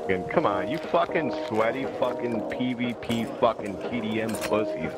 Come on, you fucking sweaty fucking PvP fucking TDM pussies.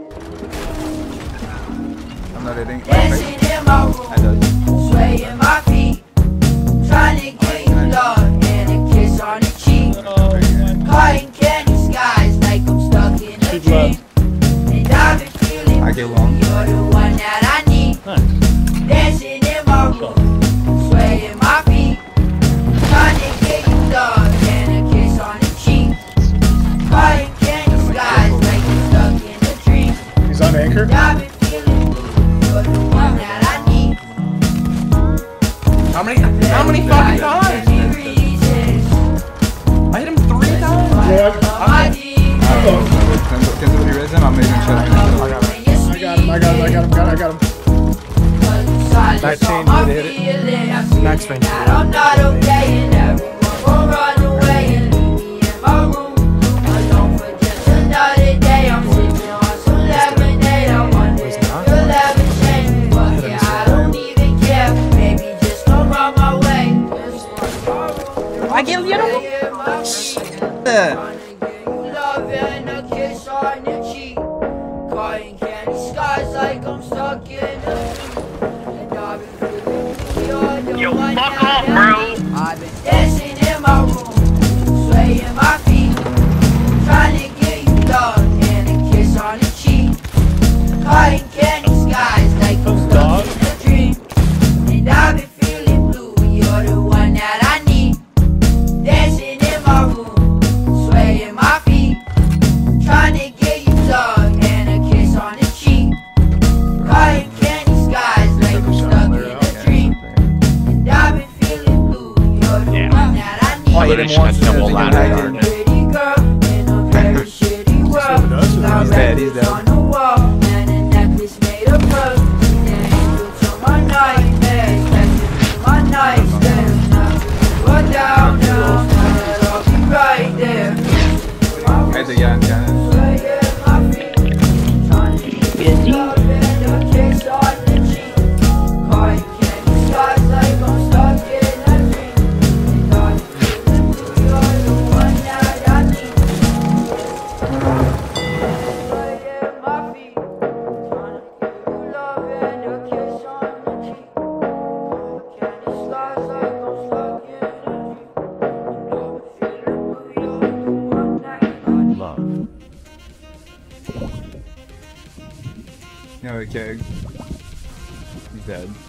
I'm not hitting. Dancing in my room, swaying my feet, trying to get you love and a kiss on the cheek. Cotton candy skies like I'm stuck in a dream. And I've been feeling you're the one that I need. Dancing in my room, swaying my feet, trying to get you love and a kiss on the cheek. Cotton candy skies like I'm stuck in a dream. He's on anchor. And I've been feeling you're the one that I need. How many fucking times? I hit him 3 times. Can somebody raise him? I'm making sure I got him. 19, need to hit it. Next thing. I'm not okay and everyone will run away and leave me in my room alone for just another day. I'm sitting on some lemonade. I wonder if you'll ever change me. But yeah, I don't even care. Maybe just come run my way. I get you know. Love and a kiss on the cheek. Cotton candy skies like I'm stuck in a dream. And I've been feeling you're the one fuck that off, bro. I've been dancing in my room, swaying my feet, trying to get you love and a kiss on the cheek. Cotton candy skies like I'm stuck in a dream. And I've been feeling blue, you're the one that I need. Dancing in my room, swaying my feet, trying to get you love and a kiss on the cheek. Cotton candy skies like I'm stuck in a dream. And I've been feeling blue, you're the one that I need. I hit him once. Double ladder. Pretty girl in a very shitty world. He's dead, he's dead. On the wall and a necklace made of pearls. And angels on my nightmares, texting my nightstand. Go down, down, and I'll be right there. Hadi gel gel. Swaying my feet, trying to get you love and a kiss on the cheek. Cotton candy skies like I'm stuck in a dream. And I'm feeling blue, you're the one that I need. Swaying my feet, trying to get you love and a kiss on the cheek. Cotton candy skies like I'm stuck in a dream. And I'm feeling blue, you're the one that I need. Love. No, okay. He's dead.